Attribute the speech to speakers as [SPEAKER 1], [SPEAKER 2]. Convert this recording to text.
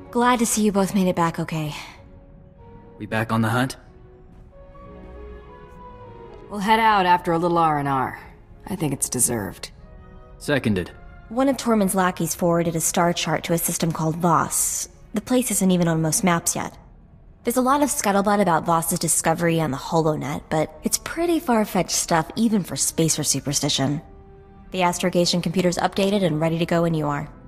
[SPEAKER 1] Glad to see you both made it back okay.
[SPEAKER 2] We back on the hunt?
[SPEAKER 3] We'll head out after a little R&R. I think it's deserved.
[SPEAKER 2] Seconded.
[SPEAKER 1] One of Tormund's lackeys forwarded a star chart to a system called Voss. The place isn't even on most maps yet. There's a lot of scuttlebutt about Voss's discovery on the HoloNet, but it's pretty far-fetched stuff even for spacer superstition. The astrogation computer's updated and ready to go when you are.